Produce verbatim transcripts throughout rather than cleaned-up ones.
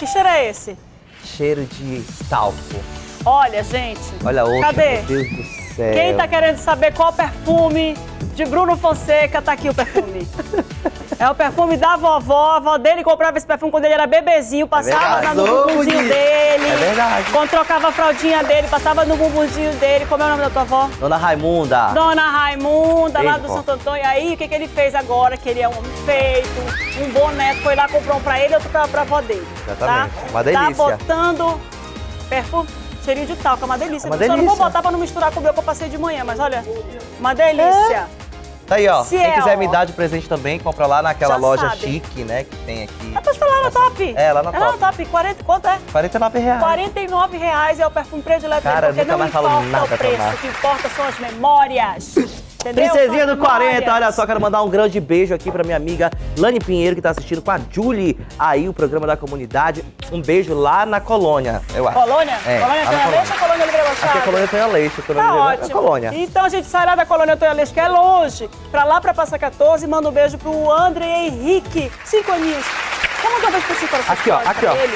Que cheiro é esse? Cheiro de talco. Olha, gente. Olha outro. Cadê? Meu Deus do céu. Quem tá querendo saber qual perfume de Bruno Fonseca, tá aqui o perfume. É o perfume da vovó. A avó dele comprava esse perfume quando ele era bebezinho, passava é no bumbumzinho dele. É verdade. Quando trocava a fraldinha dele, passava no bumbumzinho dele. Como é o nome da tua avó? Dona Raimunda. Dona Raimunda, Beijo, lá do vó. Santo Antônio. E aí, o que, que ele fez agora? Que ele é um homem feito, um bom neto. Foi lá, comprou um pra ele e outro pra, pra avó dele. Exatamente. Tá? Uma delícia. Tá botando perfume, cheirinho de talco, é uma delícia. É uma Só não vou delícia. botar pra não misturar com o meu que eu passei de manhã, mas olha, uma delícia. É. Tá aí, ó. Se Quem é, quiser ó. me dar de presente também, compra lá naquela Já loja sabe. chique, né? Que tem aqui. Ah, pode falar na top. É, lá na É lá na top. top. quarenta, quanto é? quarenta e nove reais. quarenta e nove reais é o perfume predileto dele, Cara, porque nunca não mais falo importa nada o pra preço, marca. o que importa são as memórias. Entendeu? Princesinha São as do quarenta, memórias. olha só, quero mandar um grande beijo aqui pra minha amiga Lani Pinheiro, que tá assistindo com a Julie aí o programa da comunidade. Um beijo lá na Colônia, eu acho. Colônia? É, Colônia lá na Tonha Colônia. Leite ou Colônia Oliveira Machado? Aqui é a Colônia Tonha Leite, a Colônia Tá Oliveira- ótimo. é Colônia. Então a gente sai lá da Colônia Tonha Leite, que é longe, pra lá pra Passa quatorze, e manda um beijo pro André Henrique, cinco aninhos. Vamos dar um beijo pro cinco anos. Aqui, ó, aqui, ó. Ele.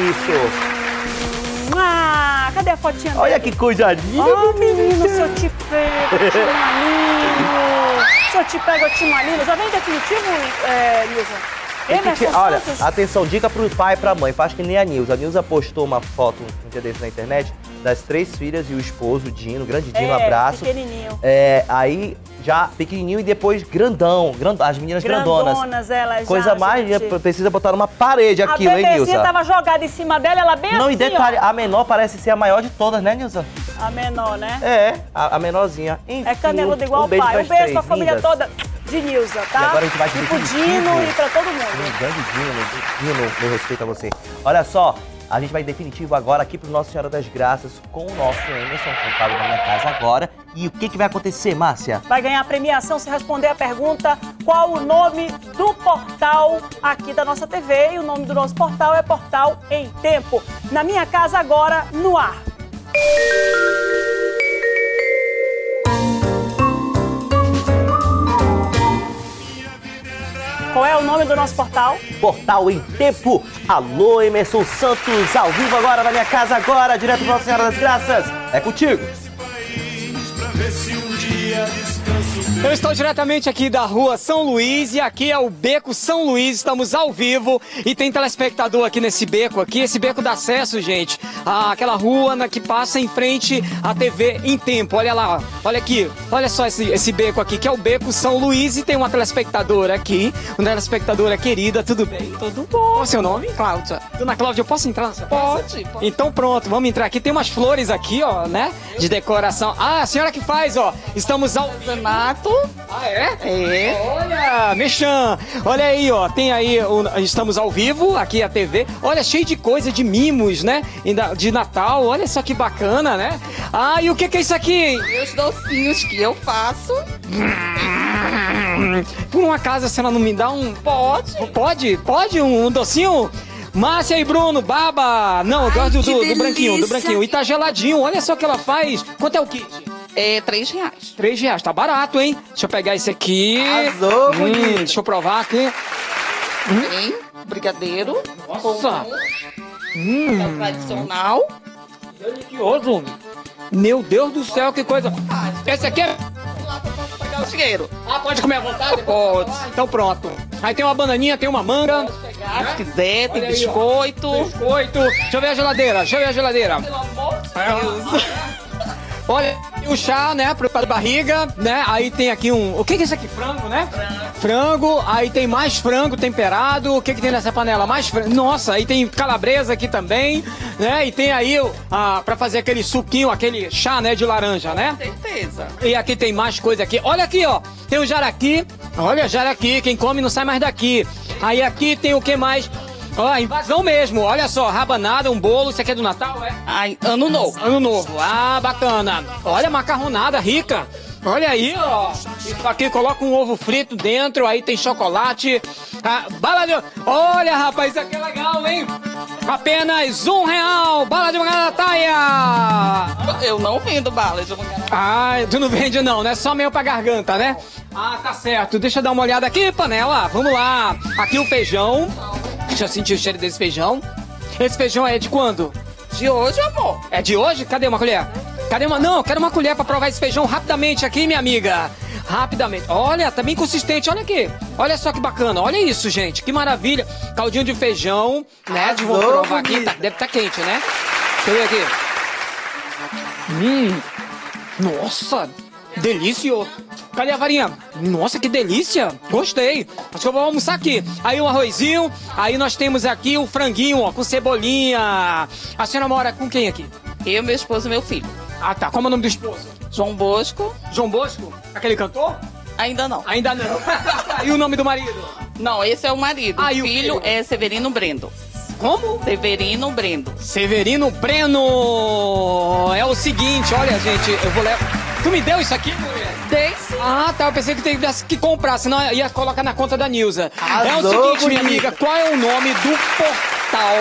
Isso. Ah, cadê a fotinha dele? Olha que coisa linda. Oh, menino, se eu te pego, Timalino. Se eu te pego, eu Timalino. Já vem definitivo, é, Nilza? Tem que Emerson te- Olha, Santos? atenção, dica pro pai e pra mãe. Faz que nem a Nilza. A Nilza postou uma foto um dia desse na internet das três filhas e o esposo, Dino, grande Dino, É, abraço. pequenininho. É, aí já pequenininho e depois grandão, grand... as meninas grandonas. Grandonas, elas Coisa já, mais, gente. precisa botar numa parede A aquilo, hein, bebezinha Nilza? tava jogada em cima dela, ela bem Não, assim, e detalhe, ó. a menor parece ser a maior de todas, né, Nilza? A menor, né? É, a, a menorzinha. Enfim, É caneluda igual um o beijo pai. Um pras beijo três, pra família lindas. toda de Nilza, tá? E agora a gente vai de E pro definitivo. Dino e pra todo mundo. Hum, grande Dino, Dino, meu respeito a você. Olha só, a gente vai definitivo agora aqui pro Nossa Senhora das Graças com o nosso Emerson, que paga na minha casa agora. E o que que vai acontecer, Márcia? Vai ganhar a premiação se responder a pergunta qual o nome do portal aqui da nossa T V. E o nome do nosso portal é Portal em Tempo. Na minha casa agora, no ar. Qual é o nome do nosso portal? Portal em Tempo. Alô, Emerson Santos, ao vivo agora na minha casa agora, direto pra Nossa Senhora das Graças. É contigo. Eu estou diretamente aqui da rua São Luís e aqui é o Beco São Luís, estamos ao vivo e tem telespectador aqui nesse beco aqui, esse beco dá acesso, gente, àquela rua na que passa em frente à T V em Tempo, olha lá, olha aqui, olha só esse, esse beco aqui, que é o Beco São Luís e tem uma telespectadora aqui, uma telespectadora querida, tudo bem? Tudo bom. Qual é o seu nome? Cláudia. Dona Cláudia, eu posso entrar na sua casa? Pode, pode. Então pronto, vamos entrar aqui, tem umas flores aqui, ó, né, de decoração. Ah, a senhora que faz, ó, estamos ao... Renato. Ah, é? É. Olha, Mechan, olha aí, ó, tem aí, o- estamos ao vivo, aqui a T V, olha, cheio de coisa, de mimos, né, ainda de Natal, olha só que bacana, né? Ah, e o que que é isso aqui? Os docinhos que eu faço. Por uma casa a senhora não me dá um... Pode. Pode? Pode um, um docinho? Márcia e Bruno, baba! Não, eu Ai, gosto do, que do delícia. branquinho, do branquinho. E tá geladinho, olha só o que ela faz. Quanto é o kit? É três reais. Três reais, tá barato, hein? Deixa eu pegar esse aqui. Arrasou, hum, bonito. deixa eu provar aqui. Tem brigadeiro. Nossa! Com é o tradicional. Delicioso! Meu Deus do céu, que coisa! Esse aqui é... Lá pra posso pagar o dinheiro. Ah, pode comer à vontade? Pode. Ah, então pronto. Aí tem uma bananinha, tem uma manga. Pegar, se quiser, tem Olha aí, ó. biscoito. Biscoito. Deixa eu ver a geladeira, deixa eu ver a geladeira. Pelo amor de Deus. Olha, tem o chá, né, para barriga, né? Aí tem aqui um... O que que é isso aqui? Frango, né? Frango. Aí tem mais frango temperado. O que que tem nessa panela? Mais frango. Nossa, aí tem calabresa aqui também, né? E tem aí, ah, pra fazer aquele suquinho, aquele chá, né, de laranja, né? Certeza. E aqui tem mais coisa aqui. Olha aqui, ó. Tem o jaraqui. Olha, jaraqui. Quem come não sai mais daqui. Aí aqui tem o que mais? Ó, invasão mesmo. Olha só, rabanada, um bolo. Isso aqui é do Natal, é? Ai, ano novo. Ano novo. Ah, bacana. Olha, macarronada rica. Olha aí, ó. Isso aqui coloca um ovo frito dentro, aí tem chocolate. Ah, bala de... Olha, rapaz, isso aqui é legal, hein? Apenas um real. Bala de Mangarataia. Eu não vendo bala de mangarataia. Ah, tu não vende não, né? Só meio pra garganta, né? Ah, tá certo. Deixa eu dar uma olhada aqui, panela. Vamos lá. Aqui o feijão. Deixa eu sentir o cheiro desse feijão. Esse feijão é de quando? De hoje, amor. É de hoje? Cadê uma colher? Cadê uma? Não, quero uma colher pra provar esse feijão rapidamente aqui, minha amiga. Rapidamente. Olha, tá bem consistente, olha aqui. Olha só que bacana, olha isso, gente. Que maravilha. Caldinho de feijão, né? De vou provar aqui. Tá, deve estar tá quente, né? Deixa eu ver aqui. Hum. Nossa, delicioso. Cadê a varinha? Nossa, que delícia. Gostei. Acho que eu vou almoçar aqui. Aí o arrozinho. Aí nós temos aqui o franguinho, ó, com cebolinha. A senhora mora com quem aqui? Eu, meu esposo e meu filho. Ah, tá. Como é o nome do esposo? João Bosco. João Bosco? Aquele cantor? Ainda não. Ainda não. E o nome do marido? Não, esse é o marido. Ah, o e o filho, filho? é Severino Brendo. Como? Severino Brendo. Severino Breno. É o seguinte, olha, gente, eu vou levar... Tu me deu isso aqui, mulher? Dei sim. Ah, tá. Eu pensei que tivesse que comprar, senão eu ia colocar na conta da Nilza. É o Arrasou, seguinte, minha bonita. amiga, qual é o nome do portal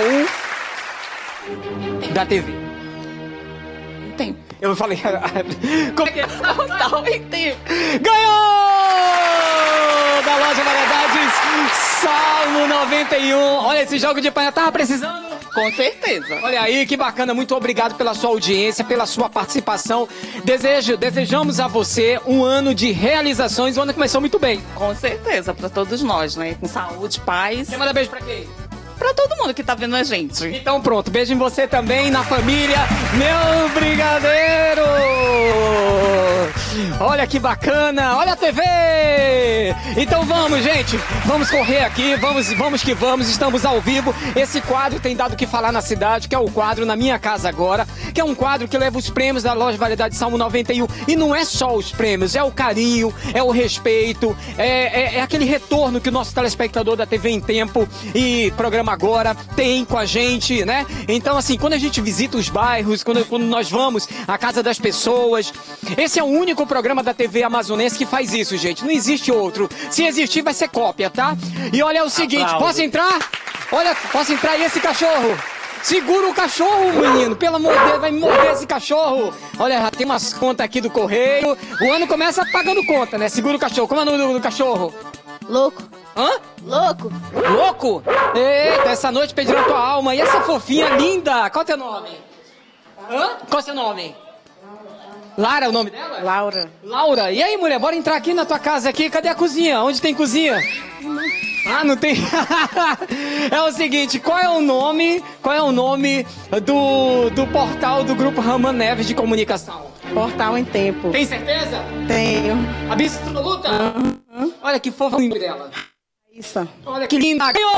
da T V? Tempo. Eu falei... Como é que é? Total em tempo. Ganhou! Da loja Variedades Salmo noventa e um. Olha, esse jogo de panela tava precisando. Com certeza. Olha aí, que bacana. Muito obrigado pela sua audiência, pela sua participação. Desejo, desejamos a você um ano de realizações. O ano começou muito bem. Com certeza, pra todos nós, né? Com saúde, paz. Quer mandar beijo pra quem? Pra todo mundo que tá vendo a gente. Então pronto, beijo em você também, na família, meu brigadeiro! Olha que bacana, olha a T V! Então vamos, gente, vamos correr aqui, vamos, vamos que vamos, estamos ao vivo. Esse quadro tem dado o que falar na cidade, que é o quadro Na Minha Casa Agora, que é um quadro que leva os prêmios da loja Variedade Salmo noventa e um. E não é só os prêmios, é o carinho, é o respeito, é, é, é aquele retorno que o nosso telespectador da T V em Tempo e programa Agora tem com a gente, né? Então, assim, quando a gente visita os bairros, quando, quando nós vamos à casa das pessoas, esse é o único programa da T V amazonense que faz isso, gente. Não existe outro. Se existir, vai ser cópia, tá? E olha o seguinte, Aplausos. posso entrar? Olha, posso entrar? E esse cachorro? Segura o cachorro, menino. Pelo amor de Deus, vai morder esse cachorro. Olha, já tem umas contas aqui do correio. O ano começa pagando conta, né? Segura o cachorro. Como é o nome do, do cachorro? Louco. Hã? Louco. Louco? Eita, essa noite pediram a tua alma. E essa fofinha linda? Qual é o teu nome? Hã? Qual é o seu nome? Lara é o nome dela? Laura. Laura. E aí, mulher, bora entrar aqui na tua casa aqui. Cadê a cozinha? Onde tem cozinha? Ah, não tem? É o seguinte, qual é o nome, qual é o nome do, do portal do Grupo Raman Neves de Comunicação? Portal em Tempo. Tem certeza? Tenho. Absoluta? Uhum. Olha que fofa o nome dela. Isso. Olha que linda! Ganhou!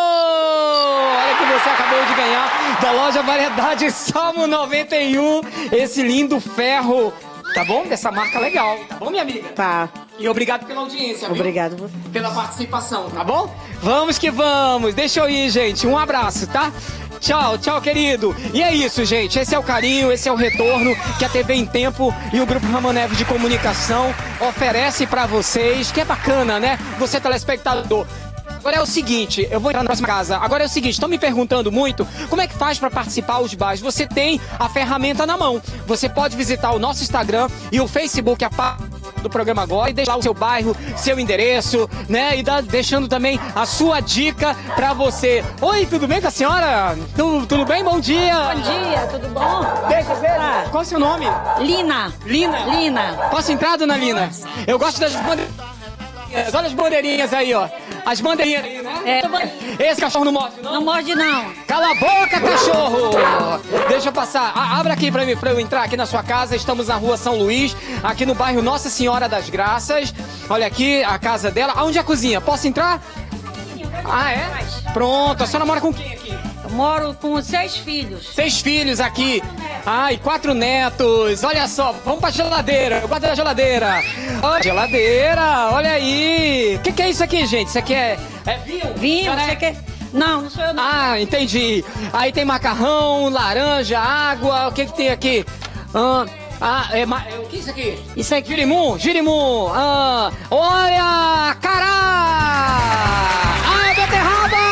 Olha que você acabou de ganhar da loja Variedade Salmo noventa e um. Esse lindo ferro, tá bom? Dessa marca legal, tá bom, minha amiga? Tá. E obrigado pela audiência, viu? Obrigado você. Pela participação, tá bom? Vamos que vamos! Deixa eu ir, gente. Um abraço, tá? Tchau, tchau, querido. E é isso, gente. Esse é o carinho, esse é o retorno que a T V em Tempo e o Grupo Raman Neves de Comunicação oferece pra vocês, que é bacana, né? Você, telespectador. Agora é o seguinte, eu vou entrar na próxima casa. Agora é o seguinte, estão me perguntando muito como é que faz para participar os bairros. Você tem a ferramenta na mão. Você pode visitar o nosso Instagram e o Facebook, a página do programa Agora, e deixar o seu bairro, seu endereço, né? E dá, deixando também a sua dica para você. Oi, tudo bem com a senhora? Tu, tudo bem? Bom dia. Bom dia, tudo bom? Deixa ver. Ah. Qual é o seu nome? Lina. Lina. Lina. Posso entrar, dona Lina? Eu gosto das bandeirinhas. Olha as bandeirinhas aí, ó. As bandeirinhas aí, né? É. Esse cachorro não morde, não? Não morde, não. Cala a boca, cachorro! Deixa eu passar. A, abra aqui pra mim, pra eu entrar aqui na sua casa. Estamos na rua São Luís, aqui no bairro Nossa Senhora das Graças. Olha aqui a casa dela. Aonde é a cozinha? Posso entrar? Ah, é? Pronto. A senhora mora com quem aqui? Eu moro com seis filhos. Seis filhos aqui. Ai, quatro netos. Olha só, vamos pra geladeira. Eu guardo da geladeira. Olha, geladeira, olha aí. O que, que é isso aqui, gente? Isso aqui é, é vinho? Vinho, Senhora, você é- quer? Não, não sou eu, não. Ah, entendi. Aí tem macarrão, laranja, água. O que que tem aqui? Ah, ah é, ma- é, o que é isso aqui? Isso aqui. Girimum, girimum. Ah, olha, cará! Ah, beterraba!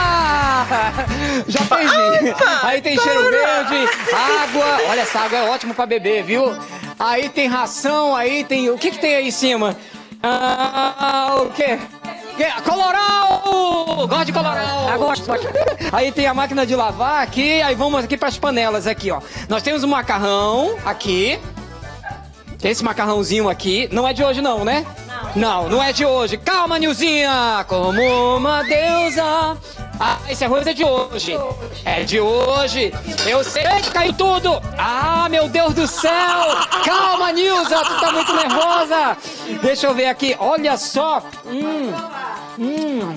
Já tem. Aí tem cheiro verde, água. Olha, essa água é ótima pra beber, viu? Aí tem ração, aí tem... O que que tem aí em cima? Ah, o quê? Que- Coloral! Lu, gosta de colorau? Ah, gosto, gosto. Aí tem a máquina de lavar aqui, aí vamos aqui pras panelas aqui, ó. Nós temos um macarrão aqui. Tem esse macarrãozinho aqui. Não é de hoje não, né? Não. Não, não é de hoje. Calma, Nilzinha! Como uma deusa. Ah, esse arroz é de hoje. É de hoje. Eu sei que caiu tudo. Ah, meu Deus do céu. Calma, Nilza. Tu tá muito nervosa. Deixa eu ver aqui. Olha só. Hum. Hum.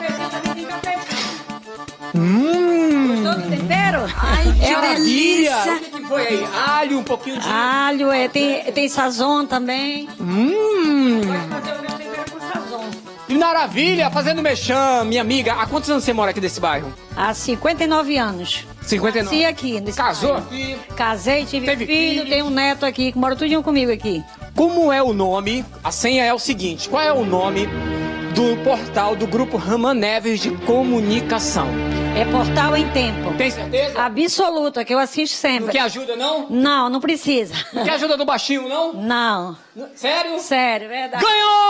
Hum. Gostou do tempero? Ai, que Maravilha. O delícia! que que foi aí? Alho, um pouquinho de... Alho, é, tem, tem sazon também. Hum. Fazer o meu tempero com sazon. Que maravilha. Fazendo mexã, minha amiga. Há quantos anos você mora aqui desse bairro? Há cinquenta e nove anos. cinquenta e nove. Nasci aqui. Nesse Casou bairro. aqui. Casei, tive Teve filho, filhos? tenho um neto aqui, que mora tudinho comigo aqui. Como é o nome? A senha é o seguinte. Qual é o nome do portal do Grupo Raman Neves de Comunicação? É Portal em Tempo. Tem certeza? Absoluta, que eu assisto Não sempre. quer ajuda, não? Não, não precisa. Não quer ajuda do baixinho, não? Não. Sério? Sério, verdade.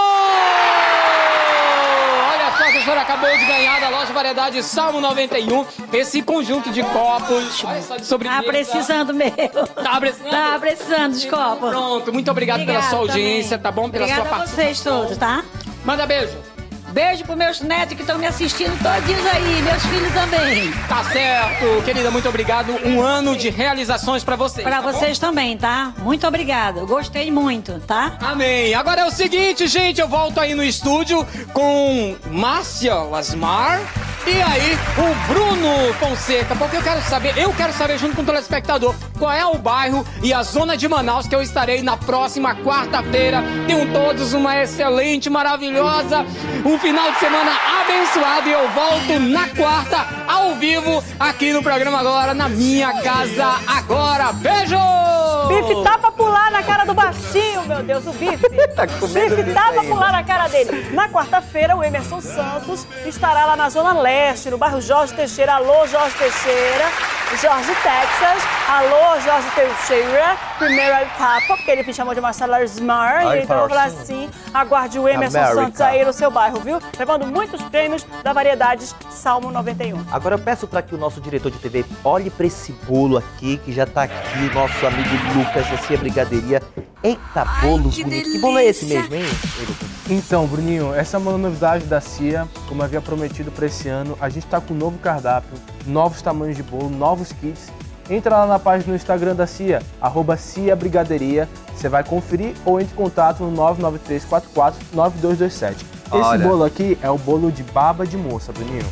Ganhou! Olha só, a senhora acabou de ganhar da loja Variedade Salmo noventa e um esse conjunto de copos. Olha só, de sobremesa. Tá precisando mesmo. Tá precisando? Tá precisando dos copos. Pronto, muito obrigado Obrigada pela sua audiência, também. tá bom? Pela Obrigada sua a participação. vocês todos, tá? Manda beijo. Beijo pros meus netos que estão me assistindo todinhos aí, meus filhos também. Tá certo, querida, muito obrigado. Um ano de realizações pra vocês. Pra tá bom? vocês também, tá? Muito obrigada. Gostei muito, tá? Amém. Agora é o seguinte, gente, eu volto aí no estúdio com Márcia Lasmar e aí o Bruno Fonseca, porque eu quero saber, eu quero saber junto com o telespectador qual é o bairro e a zona de Manaus que eu estarei na próxima quarta-feira. Tenham todos uma excelente, maravilhosa, um final de semana abençoado e eu volto na quarta ao vivo aqui no programa Agora, na minha casa agora. Beijo! Bife tá pra pular na cara do baixinho, meu Deus, o Bife. Tá comendo Bife disso tá pra aí, pular na cara dele. Na quarta-feira, o Emerson Santos estará lá na Zona Leste, no bairro Jorge Teixeira. Alô, Jorge Teixeira. Jorge, Texas. Alô, Jorge Teixeira. Primeiro etapa, porque ele me chamou de Marcelo Lasmar. Ai, Então eu vou falar Marcinho. assim, aguarde o Emerson America. Santos aí no seu bairro, viu? Levando muitos prêmios da Variedades Salmo noventa e um. Agora eu peço para que o nosso diretor de T V olhe para esse bolo aqui, que já tá aqui, nosso amigo Lucas, assim, a brigadeiria. Eita, bolo que bonito. Que bolo é esse delícia. mesmo, hein, Lucas? Então, Bruninho, essa é uma novidade da C I A, como havia prometido para esse ano. A gente está com um novo cardápio, novos tamanhos de bolo, novos kits. Entra lá na página no Instagram da C I A, arroba C I A Brigaderia. Você vai conferir ou entre em contato no nove nove três quatro quatro nove dois dois sete. Esse Olha. bolo aqui é o bolo de baba de moça, Bruninho.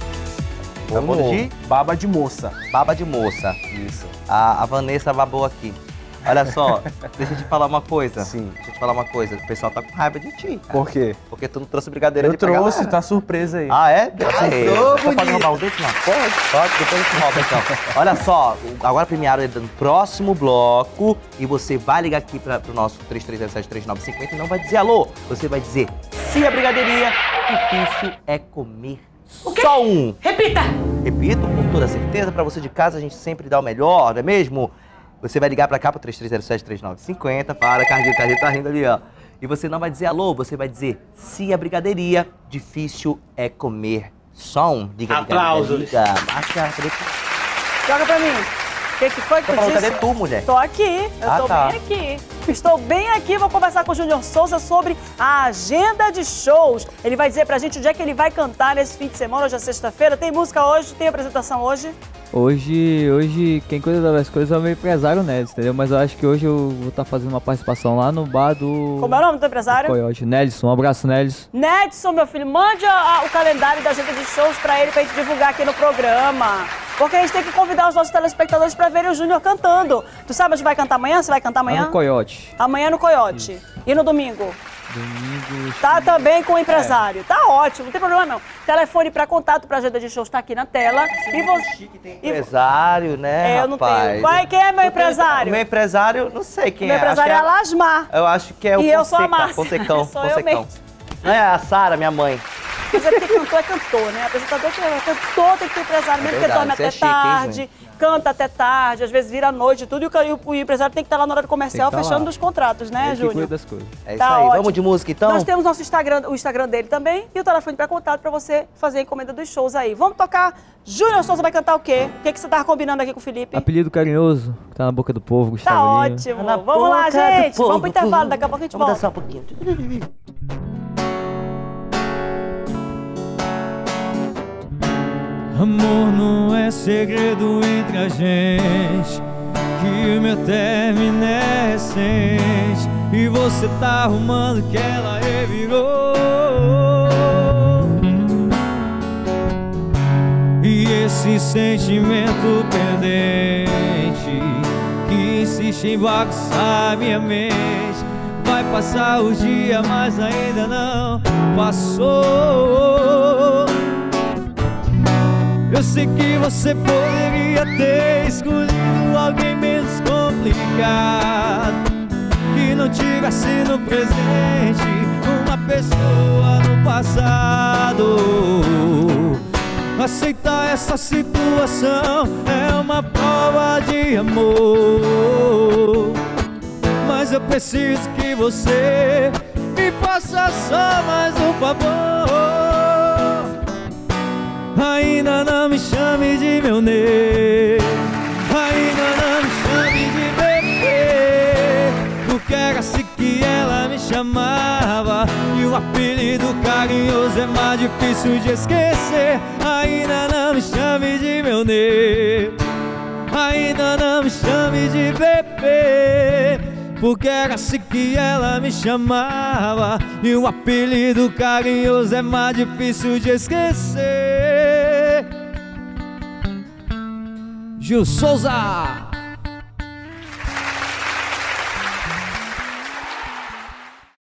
É o bolo de Baba de moça. baba de moça. Isso. A, a Vanessa babou aqui. Olha só, deixa eu te falar uma coisa. Sim. Deixa eu te falar uma coisa. O pessoal tá com raiva de ti. cara. Por quê? Porque tu não trouxe brigadeira Eu de pra trouxe, galera. tá surpresa aí. Ah, é? Aê, Ô, você pode roubar um desse, não? Pode, pode, depois a gente rouba então. Olha só, agora premiaram no próximo bloco e você vai ligar aqui pra, pro nosso três três zero sete três nove cinco zero e não vai dizer alô, você vai dizer se a brigadeiria, difícil é comer só um. Repita! Repito, com toda certeza, pra você de casa a gente sempre dá o melhor, não é mesmo? Você vai ligar pra cá pro três três zero sete três nove cinco zero, para, Carlinhos, Carlinhos tá rindo ali, ó. E você não vai dizer alô, você vai dizer se a brigadeiria, difícil é comer só um. Diga, Aplausos. diga, diga. Baixa, cadê tu? Joga pra mim. O que, que foi que Tô tu falando, disse? cadê tu, mulher? Tô aqui, eu Ah, tô tá. bem aqui. Estou bem aqui, vou conversar com o Júnior Souza sobre a agenda de shows. Ele vai dizer pra gente onde é que ele vai cantar nesse fim de semana, hoje é sexta-feira. Tem música hoje, tem apresentação hoje. Hoje, hoje quem cuida das coisas é o meu empresário Nélis, entendeu? Mas eu acho que hoje eu vou estar fazendo uma participação lá no bar do Como é o nome do empresário? Coyote. Nélison, um abraço, Nélis. Nedson, meu filho, mande a- a- o calendário da agenda de shows pra ele, pra gente divulgar aqui no programa. Porque a gente tem que convidar os nossos telespectadores pra verem o Júnior cantando. Tu sabe onde vai cantar amanhã? Você vai cantar Lá amanhã? no Coyote. Amanhã no Coyote. E no domingo? Domingo. Tá também com o empresário. Tá ótimo, não tem problema não. Telefone pra contato pra agenda de shows tá aqui na tela. E você... e- Empresário, né, É, eu não rapaz? tenho. Vai, quem é meu empresário? Meu empresário, não sei quem Meu é. acho empresário é que a Lasmar. Eu acho que é o E eu sou a Fonseca, Márcia. Fonsecão, Sou eu Fonsecão. mesmo. Não é a Sara, minha mãe. Mas é porque cantor é cantor, né? Apresentador que é cantor tem que ter empresário, mesmo É que verdade, dorme isso é até chique, hein, tarde, gente? canta até tarde, às vezes vira à noite e tudo, e o, ca- e o- o empresário tem que estar lá na hora do comercial Tem que tá fechando lá. os contratos, né, Ele que cuida Júnior? das coisas. É isso Tá aí. ótimo. Vamos de música então? Nós temos nosso Instagram, o Instagram dele também e o telefone para contato para você fazer a encomenda dos shows aí. Vamos tocar. Júnior Souza vai cantar o quê? O que, que você tava combinando aqui com o Felipe? Apelido carinhoso, que tá na boca do povo, Tá Gustavo Lima. ótimo. Na Vamos lá, boca do gente. povo. Vamos pro intervalo, daqui a pouco a gente Vamos volta. dançar um pouquinho. Amor não é segredo entre a gente, que o meu término é recente e você tá arrumando que ela revirou. E esse sentimento pendente que insiste em bagunçar minha mente vai passar o dia, mas ainda não passou. Eu sei que você poderia ter escolhido alguém menos complicado, que não tivesse no presente uma pessoa no passado. Aceitar essa situação é uma prova de amor, mas eu preciso que você me faça só mais um favor. Ainda não me chame de meu nego, ainda não me chame de bebê, porque era assim que ela me chamava, e o apelido carinhoso é mais difícil de esquecer. Ainda não me chame de meu nego, ainda não me chame de bebê, porque era assim que ela me chamava, e o apelido carinhoso é mais difícil de esquecer. Gil Souza.